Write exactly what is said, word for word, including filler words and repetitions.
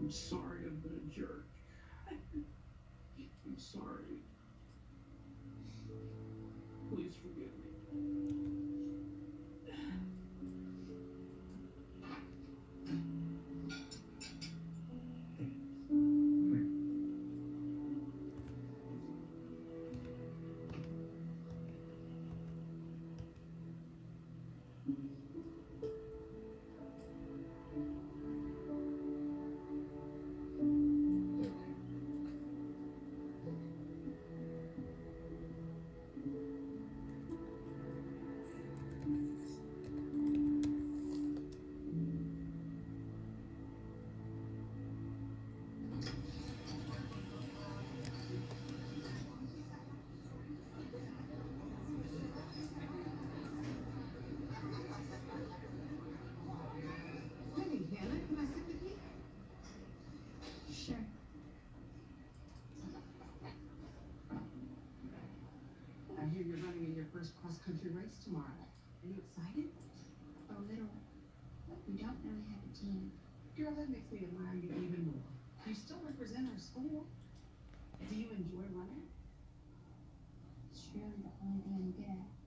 I'm sorry I've been a jerk. I'm sorry. Please forgive me. Sure. I hear you're running in your first cross-country race tomorrow. Are you excited? A little. We don't really have a team. Girl, that makes me admire you even more. You still represent our school. Do you enjoy running? It's really the only thing I'm good at.